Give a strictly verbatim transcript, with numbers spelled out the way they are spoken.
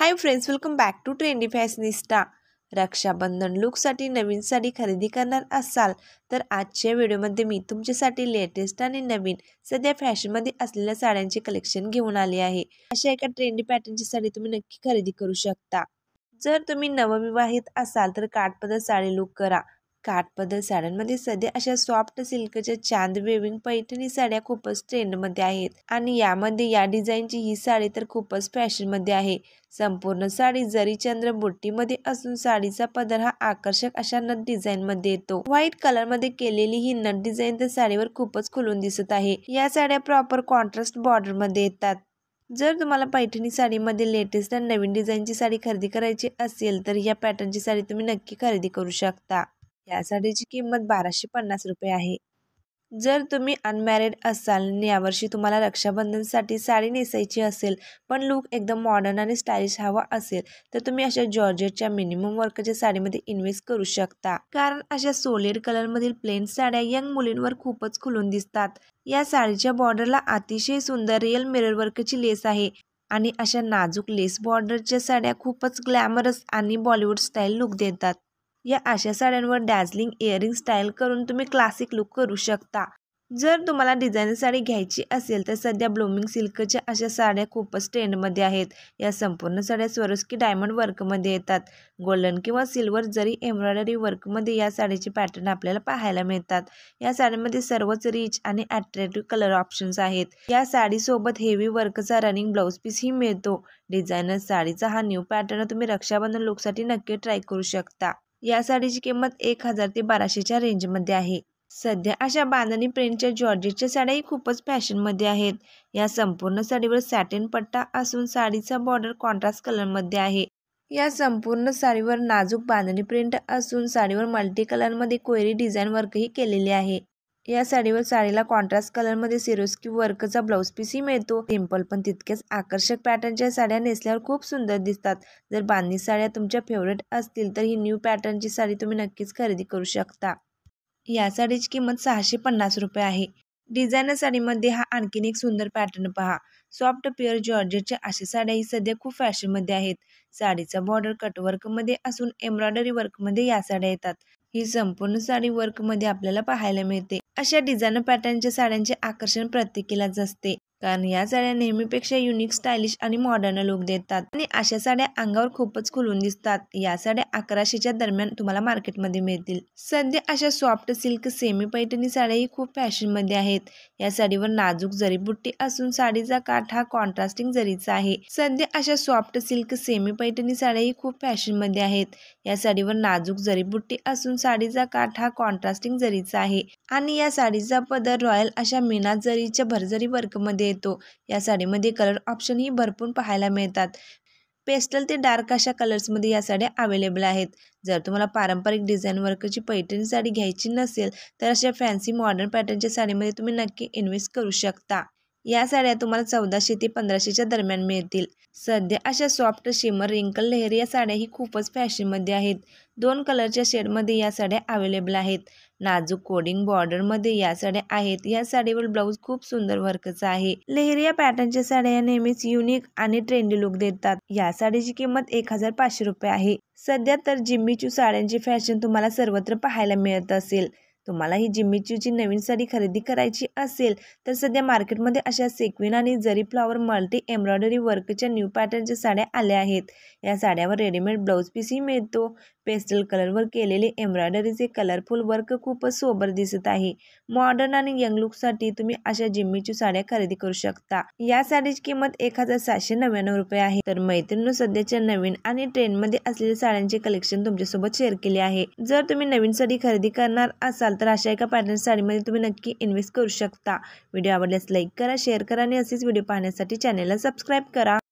High friends, welcome back to trendy fashionista. Rakshabandhan लुकसाठी नवीन साडी खरेदी करणार असाल तर आजच्या व्हिडिओमध्ये मी तुमच्यासाठी लेटेस्ट आणि नवीन सध्या फॅशनमध्ये असलेल्या साड्यांचे कलेक्शन घेऊन आले आहे। अशा एका ट्रेंडी पॅटर्नची साडी तुम्ही नक्की खरेदी करू शकता। जर तुम्ही नवविवाहित असाल तर काठपदर साडी लुक करा। काठपदर साड्यांमध्ये सध्या अशा सॉफ्ट सिल्कच्या चांद वेविंग पैठणी साड्या खूपच ट्रेंडमध्ये आहेत आणि यामध्ये या डिझाईनची ही साडी तर खूपच फॅशनमध्ये आहे। संपूर्ण साडी जरी चंद्र बुट्टीमध्ये असून साडीचा पदर हा आकर्षक अशा नथ डिझाईनमध्ये येतो। व्हाईट कलरमध्ये केलेली ही नथ डिझाईन तर साडीवर खूपच खुलून दिसत आहे। या साड्या प्रॉपर कॉन्ट्रास्ट बॉर्डरमध्ये येतात। जर तुम्हाला पैठणी साडीमध्ये लेटेस्ट आणि नवीन डिझाईनची साडी खरेदी करायची असेल तर या पॅटर्नची साडी तुम्ही नक्की खरेदी करू शकता। या साडीची किंमत बाराशे पन्नास रुपये आहे। जर तुम्ही अनमॅरिड असाल आणि यावर्षी तुम्हाला रक्षाबंधनसाठी साडी नेसायची असेल पण लुक एकदम मॉडर्न आणि स्टायलिश हवा असेल तर तुम्ही अशा जॉर्जेटच्या मिनिमम वर्कच्या साडीमध्ये इन्व्हेस्ट करू शकता, कारण अशा सोलिड कलरमधील प्लेन साड्या यंग मुलींवर खूपच खुलून दिसतात। या साडीच्या बॉर्डरला अतिशय सुंदर रिअल मिरर वर्कची लेस आहे आणि अशा नाजूक लेस बॉर्डरच्या साड्या खूपच ग्लॅमरस आणि बॉलिवूड स्टाईल लुक देतात। या अशा साड्यांवर डॅझलिंग इयरिंग स्टाईल करून तुम्ही क्लासिक लुक करू शकता। जर तुम्हाला डिझायनर साडी घ्यायची असेल तर सध्या ब्लूमिंग सिल्कच्या अशा साड्या खूपच ट्रेंडमध्ये आहेत। या संपूर्ण साड्या स्वरोस्की डायमंड वर्कमध्ये येतात। गोल्डन किंवा सिल्वर जरी एम्ब्रॉयडरी वर्कमध्ये या साडीचे पॅटर्न आपल्याला पाहायला मिळतात। या साड्यांमध्ये सर्वच रिच आणि अट्रॅक्टिव्ह कलर ऑप्शन्स आहेत। या साडीसोबत हेवी वर्कचा रनिंग ब्लाउज पीसही मिळतो। डिझायनर साडीचा हा न्यू पॅटर्न तुम्ही रक्षाबंधन लुकसाठी नक्की ट्राय करू शकता। या साडीची किंमत एक हजार ते बाराशेच्या रेंजमध्ये आहे। सध्या अशा बांधणी प्रिंटच्या जॉर्जेटच्या साड्याही खूपच फॅशनमध्ये आहेत। या संपूर्ण साडीवर सॅटिन पट्टा असून साडीचा बॉर्डर कॉन्ट्रास्ट कलरमध्ये आहे। या संपूर्ण साडीवर नाजूक बांधणी प्रिंट असून साडीवर मल्टी कलरमध्ये कोयरी डिझाईन वर्कही केलेले आहे। या साडीवर साडीला कॉन्ट्रास्ट कलरमध्ये सिरोस्की वर्कचा ब्लाउज पीसही मिळतो। सिंपल पण तितक्याच आकर्षक पॅटर्नच्या साड्या नेसल्यावर खूप सुंदर दिसतात। जर बांधणी साड्या तुमच्या फेवरेट असतील तर ही न्यू पॅटर्नची साडी तुम्ही नक्कीच खरेदी करू शकता। या साडीची किंमत सहाशे पन्नास रुपये आहे। डिझायनर साडीमध्ये हा आणखीन एक सुंदर पॅटर्न पहा। सॉफ्ट प्युअर जॉर्जेटच्या अशा साड्याही सध्या खूप फॅशनमध्ये आहेत। साडीचा बॉर्डर कटवर्कमध्ये असून एम्ब्रॉयडरी वर्कमध्ये या साड्या येतात। ही संपूर्ण साडी वर्कमध्ये आपल्याला पाहायला मिळते। अशा डिझायनर पॅटर्नच्या साड्यांचे आकर्षण प्रत्येकीलाच असते, कारण या साड्या नेहमीपेक्षा युनिक स्टायलिश आणि मॉडर्न लुक देतात आणि अशा साड्या अंगावर खूपच खुलून दिसतात। या साड्या अकराशेच्या दरम्यान तुम्हाला मार्केटमध्ये मिळतील। सध्या अशा सॉफ्ट सिल्क सेमी पैठणी साड्याही खूप फॅशनमध्ये आहेत। या साडीवर नाजूक जरी बुट्टी असून साडीचा काठ हा कॉन्ट्रास्टिंग जरीचा आहे। सध्या अशा सॉफ्ट सिल्क सेमी पैठणी साड्याही खूप फॅशनमध्ये आहेत। या साडीवर नाजूक जरी बुट्टी असून साडीचा काठ हा कॉन्ट्रास्टिंग जरीचा आहे आणि या साडीचा पदर रॉयल अशा मीना जरीच्या भरजरी वर्कमध्ये येतो। या साडीमध्ये कलर ऑप्शन ही भरपूर पाहायला मिळतात। पेस्टल ते डार्क अशा कलर्समध्ये या साड्या अवेलेबल आहेत। जर तुम्हाला पारंपरिक डिझाईन वर्कची पैठणी साडी घ्यायची नसेल तर अशा फॅन्सी मॉडर्न पॅटर्नच्या साडीमध्ये तुम्ही नक्की इन्व्हेस्ट करू शकता। या साड्या तुम्हाला चौदाशे ते पंधराशेच्या दरम्यान मिळतील। सध्या अशा सॉफ्ट शिमर रिंकल लेहरी या साड्या ही खूपच फॅशनमध्ये आहेत। दोन कलरच्या शेडमध्ये या साड्या अवेलेबल आहेत। नाजूक कोडिंग बॉर्डरमध्ये या साड्या आहेत। या साडीवर ब्लाऊज खूप सुंदर वर्कचा आहे। लेहरी या पॅटर्नच्या साड्या या नेहमीच युनिक आणि ट्रेंडी लुक देतात। या साडीची किंमत एक हजार पाचशे रुपये आहे। सध्या तर जिम्मी चू साड्यांची फॅशन तुम्हाला सर्वत्र पाहायला मिळत असेल। तुम्हाला ही जिम्मी चूची नवीन साडी खरेदी करायची असेल तर सध्या मार्केटमध्ये अशा सेक्विन आणि जरी फ्लॉवर मल्टी एम्ब्रॉयडरी वर्कच्या न्यू पॅटर्नच्या साड्या आल्या आहेत। या साड्यावर रेडीमेड ब्लाऊज पीसही मिळतो। पेस्टल कलरवर केलेले एम्ब्रॉयडरीचे कलरफुल वर्क खूपच सोबर दिसत आहे। मॉडर्न आणि यंग लुकसाठी तुम्ही अशा जिम्मी चू साड्या खरेदी करू शकता। या साडीची किंमत एक हजार सातशे नव्याण्णव रुपये आहे। तर मैत्रिणी, सध्याच्या नवीन आणि ट्रेंडमध्ये असलेल्या साड्यांचे कलेक्शन तुमच्यासोबत शेअर केले आहे। जर तुम्ही नवीन साडी खरेदी करणार असाल तर अशा एका पॅटर्न साडीमध्ये तुम्ही नक्की इन्व्हेस्ट करू शकता। व्हिडिओ आवडल्यास लाईक करा, शेअर करा आणि असेच व्हिडिओ पाहण्यासाठी चॅनलला सबस्क्राईब करा।